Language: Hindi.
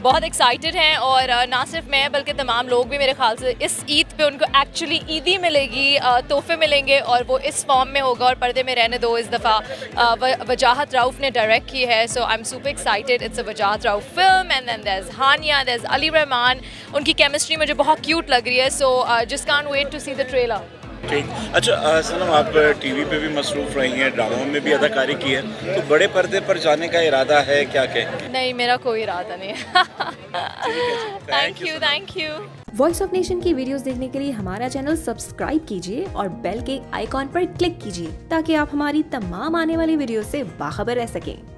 बहुत एक्साइटेड हैं और ना सिर्फ मैं बल्कि तमाम लोग भी मेरे ख्याल से इस ईद पे उनको एक्चुअली ईदी मिलेगी, तोहफे मिलेंगे और वो इस फॉर्म में होगा और पर्दे में रहने दो। इस दफ़ा वजाहत राउफ ने डायरेक्ट की है, so I am super excited. It's a Wajahat Rauf film and then there is Hania, there is Ali Rehman. उनकी केमिस्ट्री मुझे बहुत क्यूट लग रही है, so just can't wait to see the trailer. ठीक। अच्छा सनम, आप टीवी पे भी मसरूफ़ रही हैं, ड्रामों में भी अदाकारी की है, तो बड़े पर्दे पर जाने का इरादा है, क्या कहें? नहीं, मेरा कोई इरादा नहीं है। Thank you. Voice of nation की वीडियोस देखने के लिए हमारा चैनल सब्सक्राइब कीजिए और बेल के आइकॉन पर क्लिक कीजिए ताकि आप हमारी तमाम आने वाली वीडियो से बाखबर रह सकें।